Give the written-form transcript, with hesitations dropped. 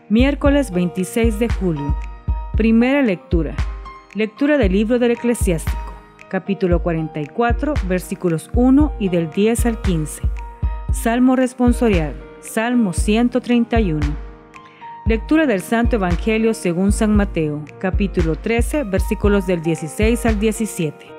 Miércoles 26 de julio. Primera lectura. Lectura del libro del Eclesiástico, capítulo 44, versículos 1 y del 10 al 15. Salmo responsorial, Salmo 131. Lectura del Santo Evangelio según San Mateo, capítulo 13, versículos del 16 al 17.